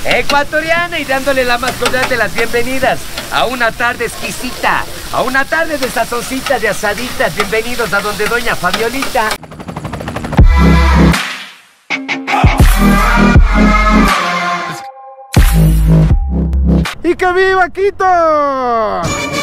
ecuatoriana y dándole la más cordial de las bienvenidas a una tarde exquisita, a una tarde de sazoncita, de asaditas. Bienvenidos a donde doña Fabiolita. ¡Y que viva Quito!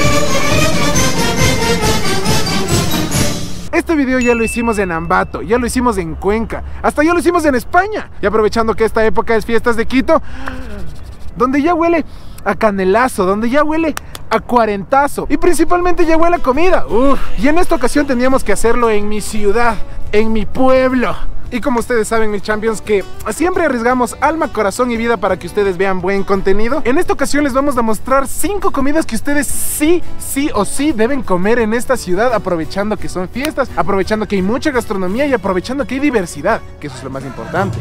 Este video ya lo hicimos en Ambato, ya lo hicimos en Cuenca, hasta ya lo hicimos en España. Y aprovechando que esta época es fiestas de Quito, donde ya huele a canelazo, donde ya huele a cuarentazo y principalmente ya huele a comida. Y en esta ocasión teníamos que hacerlo en mi ciudad, en mi pueblo. Y como ustedes saben, mis champions, que siempre arriesgamos alma, corazón y vida para que ustedes vean buen contenido. En esta ocasión les vamos a mostrar 5 comidas que ustedes sí o sí deben comer en esta ciudad, aprovechando que son fiestas, aprovechando que hay mucha gastronomía y aprovechando que hay diversidad, que eso es lo más importante.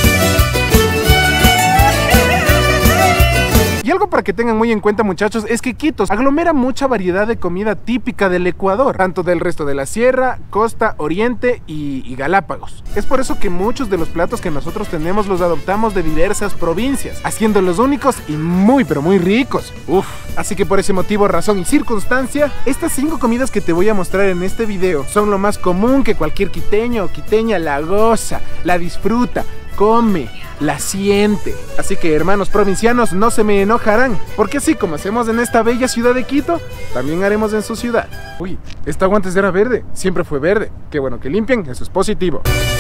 Y algo para que tengan muy en cuenta, muchachos, es que Quito aglomera mucha variedad de comida típica del Ecuador, tanto del resto de la sierra, costa, oriente y Galápagos. Es por eso que muchos de los platos que nosotros tenemos los adoptamos de diversas provincias, haciéndolos únicos y muy pero muy ricos. Así que por ese motivo, razón y circunstancia, estas 5 comidas que te voy a mostrar en este video son lo más común que cualquier quiteño o quiteña la goza, la disfruta, come, la siente. Así que, hermanos provincianos, no se me enojarán, porque así como hacemos en esta bella ciudad de Quito, también haremos en su ciudad. Uy, esta agua antes era verde, siempre fue verde. Qué bueno que limpien, eso es positivo.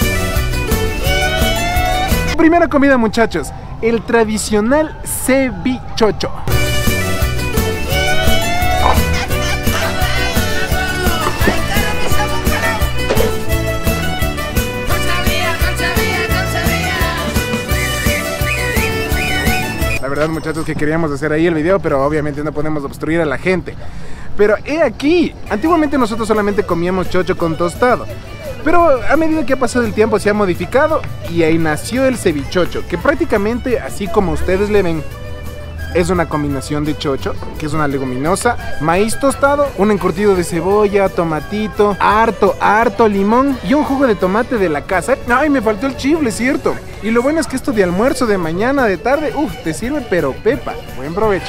Primera comida, muchachos, el tradicional cevichocho. La verdad, muchachos, que queríamos hacer ahí el video, pero obviamente no podemos obstruir a la gente. Pero he aquí, antiguamente nosotros solamente comíamos chocho con tostado, pero a medida que ha pasado el tiempo se ha modificado y ahí nació el cevichocho, que prácticamente, así como ustedes le ven, es una combinación de chocho, que es una leguminosa, maíz tostado, un encurtido de cebolla, tomatito, harto limón y un jugo de tomate de la casa. Ay, me faltó el chifle, ¿cierto? Y lo bueno es que esto de almuerzo, de mañana, de tarde, te sirve pero pepa. Buen provecho.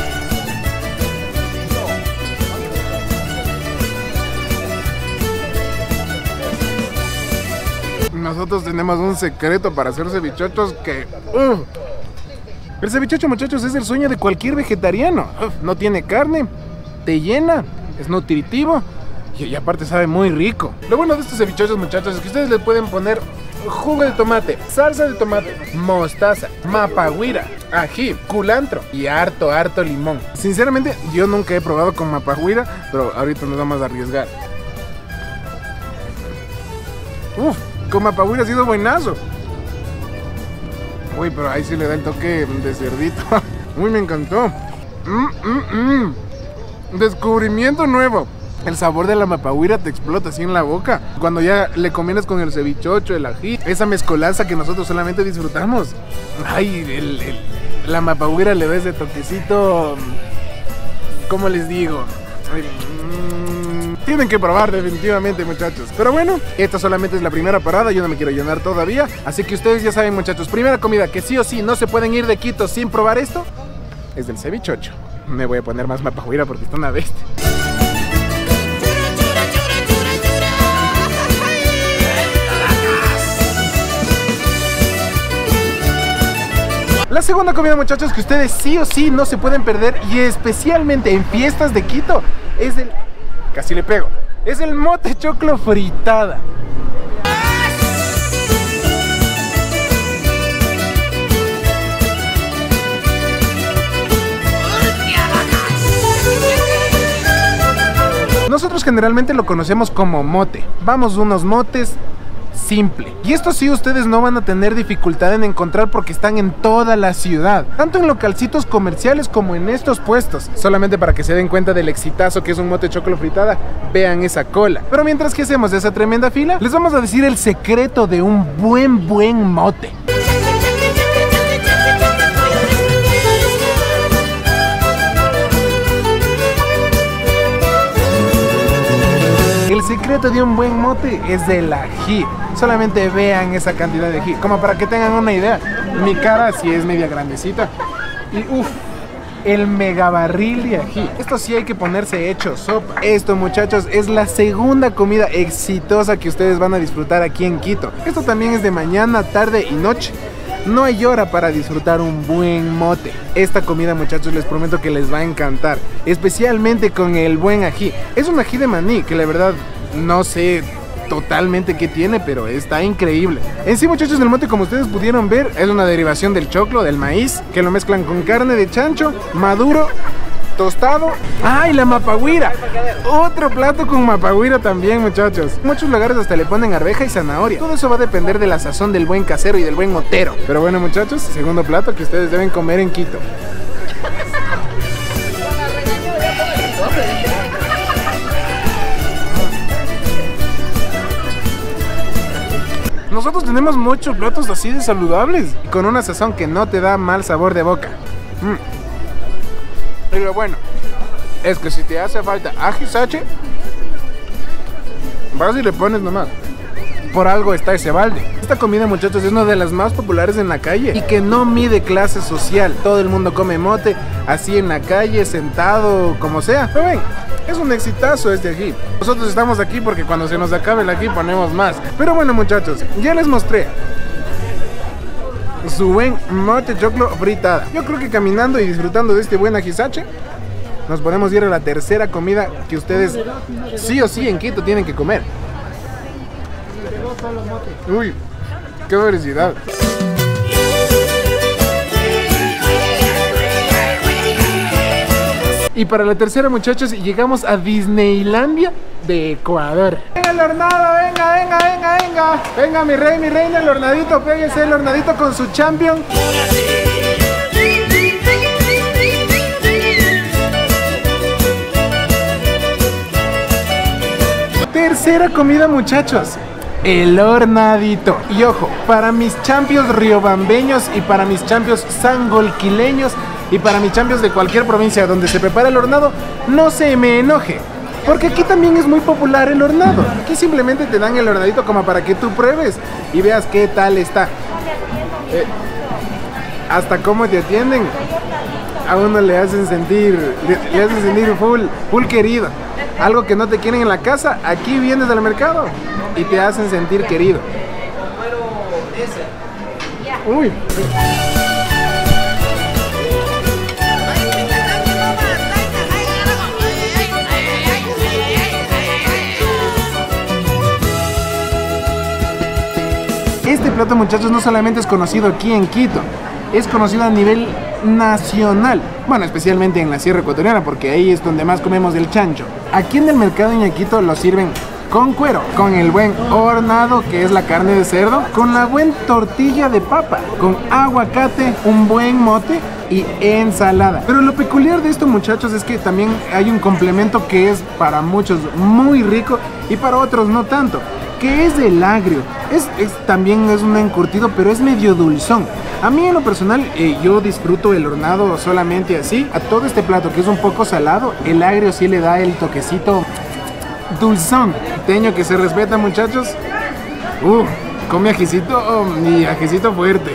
Nosotros tenemos un secreto para hacer cevichochos que... El cevichocho, muchachos, es el sueño de cualquier vegetariano. No tiene carne, te llena, es nutritivo y aparte sabe muy rico. Lo bueno de estos cevichochos, muchachos, es que ustedes le pueden poner jugo de tomate, salsa de tomate, mostaza, mapahuira, ají, culantro y harto limón. Sinceramente, yo nunca he probado con mapahuira, pero ahorita nos vamos a arriesgar. Con mapahuira ha sido buenazo. Uy, pero ahí sí le da el toque de cerdito. Uy, me encantó. Descubrimiento nuevo. El sabor de la mapahuira te explota así en la boca cuando ya le combinas con el cevichocho, el ají, esa mezcolanza que nosotros solamente disfrutamos. Ay, la mapahuira le da ese toquecito. ¿Cómo les digo? Tienen que probar definitivamente, muchachos. Pero bueno, esta solamente es la primera parada, yo no me quiero llenar todavía. Así que ustedes ya saben, muchachos, primera comida que sí o sí no se pueden ir de Quito sin probar esto, es del cevichocho. Me voy a poner más mapahuira porque está una bestia. La segunda comida, muchachos, que ustedes sí o sí no se pueden perder, y especialmente en fiestas de Quito, es el... Casi le pego. Es el mote choclo fritada. Nosotros generalmente lo conocemos como mote. Vamos, unos motes simple. Y esto sí ustedes no van a tener dificultad en encontrar porque están en toda la ciudad, tanto en localcitos comerciales como en estos puestos. Solamente para que se den cuenta del exitazo que es un mote choclo fritada, vean esa cola. Pero mientras que hacemos esa tremenda fila, les vamos a decir el secreto de un buen mote. El secreto de un buen mote es del ají. Solamente vean esa cantidad de ají, como para que tengan una idea. Mi cara sí es media grandecita. Y uff, el mega barril de ají. Esto sí hay que ponerse hecho sopa. Esto, muchachos, es la segunda comida exitosa que ustedes van a disfrutar aquí en Quito. Esto también es de mañana, tarde y noche. No hay hora para disfrutar un buen mote. Esta comida, muchachos, les prometo que les va a encantar, especialmente con el buen ají. Es un ají de maní que la verdad no sé totalmente qué tiene, pero está increíble. En sí, muchachos, el mote, como ustedes pudieron ver, es una derivación del choclo, del maíz, que lo mezclan con carne de chancho, maduro, tostado. ¡Ay, la mapahuira! Otro plato con mapahuira también, muchachos. En muchos lugares hasta le ponen arveja y zanahoria. Todo eso va a depender de la sazón del buen casero y del buen motero. Pero bueno, muchachos, segundo plato que ustedes deben comer en Quito. Nosotros tenemos muchos platos así de saludables, con una sazón que no te da mal sabor de boca. Y lo bueno es que si te hace falta ajisache, vas y le pones nomás. Por algo está ese balde. Esta comida, muchachos, es una de las más populares en la calle y que no mide clase social. Todo el mundo come mote, así en la calle, sentado, como sea. Pero ven, es un exitazo este ají. Nosotros estamos aquí porque cuando se nos acabe el ají ponemos más. Pero bueno, muchachos, ya les mostré su buen mote choclo fritada. Yo creo que caminando y disfrutando de este buen ajisache, nos podemos ir a la tercera comida que ustedes sí o sí en Quito tienen que comer. Uy, qué felicidad. Y para la tercera, muchachos, llegamos a Disneylandia de Ecuador. Venga el hornado, venga, venga, venga, venga. Venga mi rey, mi reina, el hornadito, péguese el hornadito con su champion. Tercera comida, muchachos, el hornadito. Y ojo, para mis champions riobambeños y para mis champions sangolquileños y para mis champions de cualquier provincia donde se prepara el hornado, no se me enoje, porque aquí también es muy popular el hornado. Aquí simplemente te dan el hornadito como para que tú pruebes y veas qué tal está. Hasta cómo te atienden, a uno le hacen sentir full querido. Algo que no te quieren en la casa, aquí vienes al mercado y te hacen sentir querido. Uy. Este plato, muchachos, no solamente es conocido aquí en Quito, es conocido a nivel nacional. Bueno, especialmente en la Sierra Ecuatoriana, porque ahí es donde más comemos el chancho. Aquí en el mercado en Quito lo sirven con cuero, con el buen hornado, que es la carne de cerdo, con la buena tortilla de papa, con aguacate, un buen mote y ensalada. Pero lo peculiar de esto, muchachos, es que también hay un complemento que es para muchos muy rico y para otros no tanto, que es el agrio. También es un encurtido, pero es medio dulzón. A mí en lo personal, yo disfruto el hornado solamente así. A todo este plato que es un poco salado, el agrio sí le da el toquecito dulzón. Teño que se respeta, muchachos. Come ajicito y ajicito fuerte.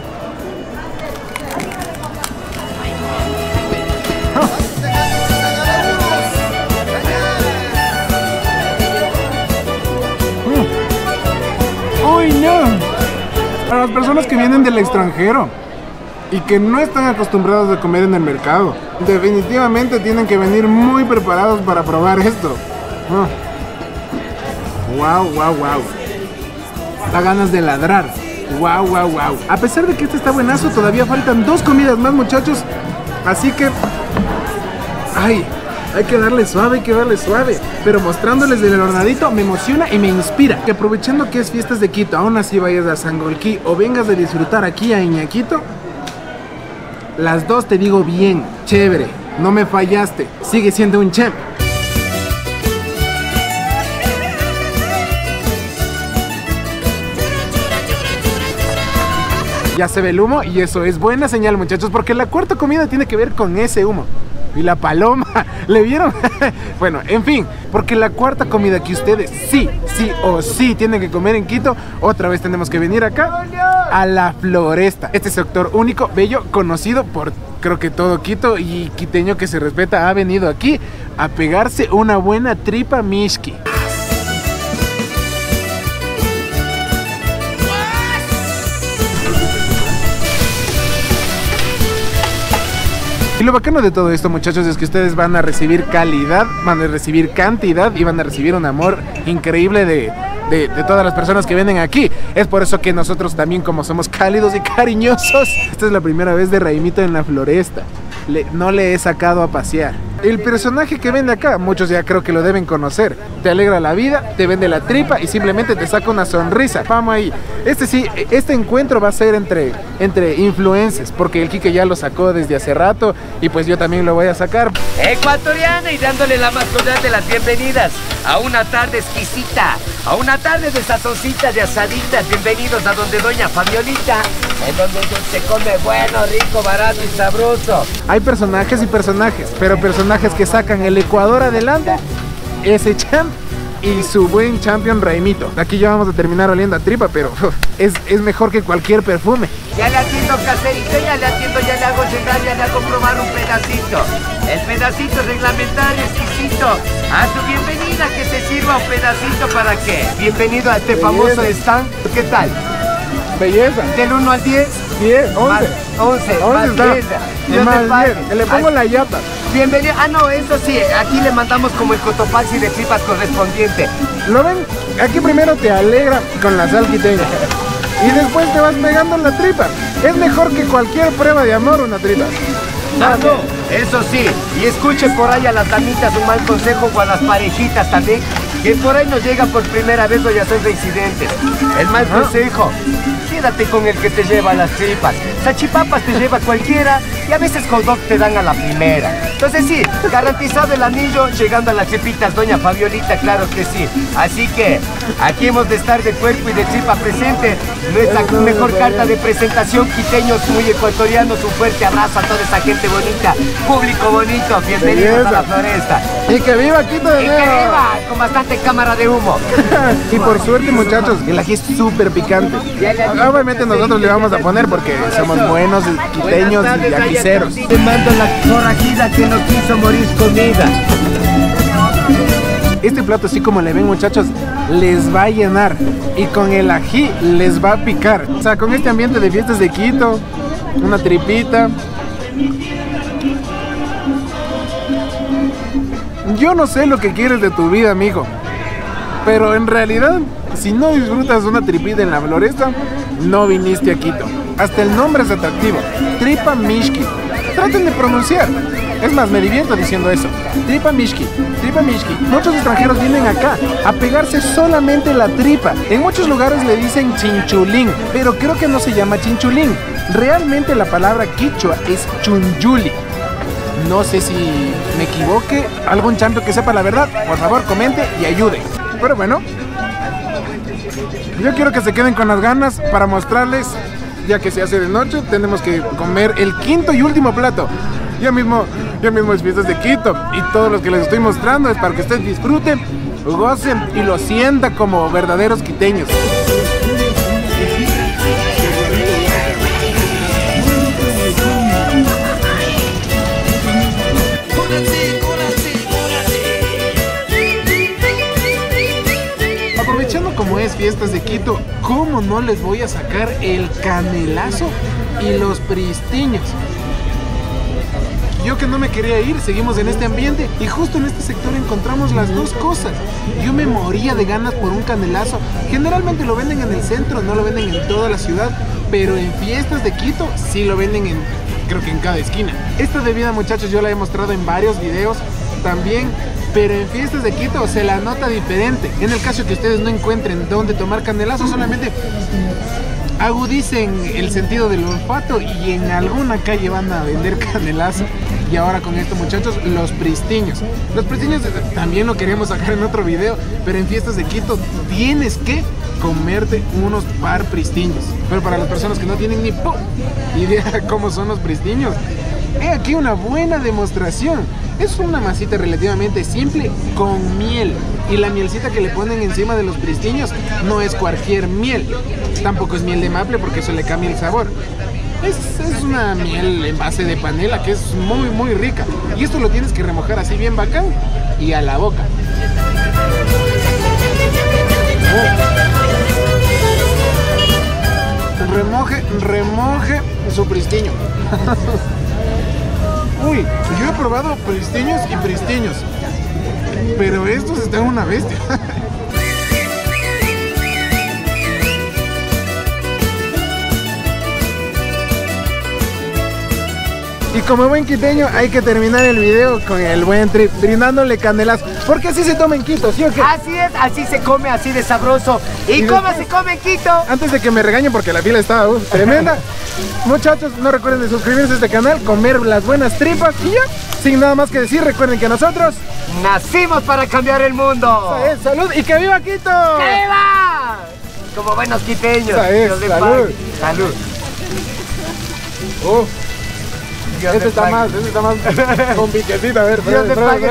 ¡Uy, no! Para las personas que vienen del extranjero y que no están acostumbrados a comer en el mercado, definitivamente tienen que venir muy preparados para probar esto. Wow, wow, wow. Da ganas de ladrar. Wow, wow, wow. A pesar de que este está buenazo, todavía faltan 2 comidas más, muchachos. Así que... ¡ay! Hay que darle suave, hay que darle suave. Pero mostrándoles el hornadito me emociona y me inspira. Que aprovechando que es fiestas de Quito, aún así vayas a Sangolquí o vengas de disfrutar aquí a Iñaquito, las dos te digo bien, chévere, no me fallaste, sigue siendo un champ. Ya se ve el humo y eso es buena señal, muchachos, porque la cuarta comida tiene que ver con ese humo. Y la paloma, ¿le vieron? Bueno, en fin, porque la cuarta comida que ustedes sí o sí tienen que comer en Quito, otra vez tenemos que venir acá a La Floresta. Este sector único, bello, conocido por creo que todo Quito y quiteño que se respeta ha venido aquí a pegarse una buena tripa mishki. Y lo bacano de todo esto, muchachos, es que ustedes van a recibir calidad, van a recibir cantidad y van a recibir un amor increíble de todas las personas que vienen aquí. Es por eso que nosotros también, como somos cálidos y cariñosos, esta es la primera vez de Raimito en La Floresta. No le he sacado a pasear. El personaje que vende acá, muchos ya creo que lo deben conocer. Te alegra la vida, te vende la tripa y simplemente te saca una sonrisa. Vamos ahí. Este encuentro va a ser entre influencers, porque el Quique ya lo sacó desde hace rato y pues yo también lo voy a sacar. Ecuatoriana, y dándole la más cordial de las bienvenidas a una tarde exquisita, a una tarde de sazoncitas, de asaditas. Bienvenidos a donde doña Fabiolita, en donde se come bueno, rico, barato y sabroso. Hay personajes y personajes, pero personajes que sacan el Ecuador adelante, ese champ y su buen champion Raimito. Aquí ya vamos a terminar oliendo a tripa, pero es mejor que cualquier perfume. Ya le atiendo caserito, ya le atiendo, ya le hago llegar, ya le hago probar un pedacito. El pedacito reglamentario, exquisito. A su bienvenida, que se sirva un pedacito para qué. Bienvenido a este famoso stand. ¿Qué tal? Belleza. Del 1 al 10. 10, 11. 11, más está. 10. Más 10. Le pongo la yapa. Bienvenido. Ah, no, eso sí. Aquí le mandamos como el cotopaxi de tripas correspondiente. ¿Lo ven? Aquí primero te alegra con la sal quiteña. Y después te vas pegando en la tripa. Es mejor que cualquier prueba de amor una tripa. Ah, no, eso sí. Y escuche por ahí a las damitas un mal consejo, o a las parejitas también, que por ahí nos llegan por primera vez o ya son reincidentes. El mal consejo: quédate con el que te lleva las tripas. Salchipapas te lleva cualquiera y a veces hot dog te dan a la primera. Entonces sí, garantizado el anillo, llegando a las tripitas doña Fabiolita, claro que sí. Así que aquí hemos de estar de cuerpo y de tripa presente. Nuestra mejor carta de presentación, quiteños muy ecuatorianos. Un fuerte abrazo a toda esa gente bonita, público bonito. Bienvenidos a La Floresta. Y que viva Quito de nuevo. Y que viva, con bastante cámara de humo. Y por suerte, muchachos, el ají es súper picante. Obviamente nosotros le vamos a poner porque somos buenos quiteños y ajiceros. Te mando la corragida que no quiso morir comida. Este plato, así como le ven, muchachos, les va a llenar y con el ají les va a picar. O sea, con este ambiente de fiestas de Quito, una tripita. Yo no sé lo que quieres de tu vida, amigo, pero en realidad, si no disfrutas una tripita en La Floresta, no viniste a Quito. Hasta el nombre es atractivo, tripa mishki. Traten de pronunciar. Es más, me divierto diciendo eso. Tripa mishki, tripa mishki. Muchos extranjeros vienen acá a pegarse solamente la tripa. En muchos lugares le dicen chinchulín, pero creo que no se llama chinchulín. Realmente la palabra quichua es chunyuli. No sé si me equivoque. Algún champion que sepa la verdad, por favor comente y ayude. Pero bueno, yo quiero que se queden con las ganas para mostrarles. Ya que se hace de noche, tenemos que comer el quinto y último plato. Ya mismo es fiestas de Quito y todo lo que les estoy mostrando es para que ustedes disfruten, gocen y lo sientan como verdaderos quiteños. Aprovechando como es fiestas de Quito, ¿cómo no les voy a sacar el canelazo y los pristiños? Yo que no me quería ir, seguimos en este ambiente y justo en este sector encontramos las dos cosas. Yo me moría de ganas por un canelazo. Generalmente lo venden en el centro, no lo venden en toda la ciudad, pero en fiestas de Quito sí lo venden creo que en cada esquina. Esta bebida, muchachos, yo la he mostrado en varios videos también, pero en fiestas de Quito se la nota diferente. En el caso que ustedes no encuentren dónde tomar canelazo, solamente agudicen el sentido del olfato y en alguna calle van a vender canelazo. Y ahora con esto, muchachos, los pristiños. Los pristiños también lo queríamos sacar en otro video, pero en fiestas de Quito tienes que comerte unos par pristiños. Pero para las personas que no tienen ni idea cómo son los pristiños, he aquí una buena demostración. Es una masita relativamente simple con miel Y la mielcita que le ponen encima de los pristiños no es cualquier miel. Tampoco es miel de maple porque eso le cambia el sabor. Es una miel en base de panela que es muy muy rica. Y esto lo tienes que remojar así bien bacán y a la boca. Remoje su pristiño. Uy, yo he probado pristiños y pristiños, pero estos están una bestia. Y como buen quiteño hay que terminar el video con el buen trip, brindándole canelazo, porque así se toma en Quito, ¿sí o qué? Así es, así se come, así de sabroso. ¿Y cómo se come en Quito? Antes de que me regañen porque la fila estaba tremenda, muchachos, no recuerden de suscribirse a este canal, comer las buenas tripas y ya, sin nada más que decir, recuerden que nosotros nacimos para cambiar el mundo. ¡Salud! ¡Y que viva Quito! ¡Que viva! Como buenos quiteños. ¡Salud! ¡Salud! Este está más con piquecito, a ver, Dios te pague.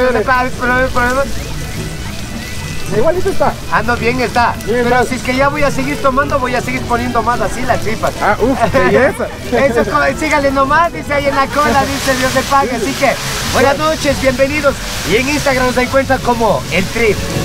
Igualito está. Ando bien está. Bien, pero si es que ya voy a seguir tomando, voy a seguir poniendo más así las tripas. Ah, belleza. Eso es, sígale nomás, dice ahí en la cola, dice Dios te pague. Así que, buenas noches, bienvenidos. Y en Instagram nos encuentran como El Trip.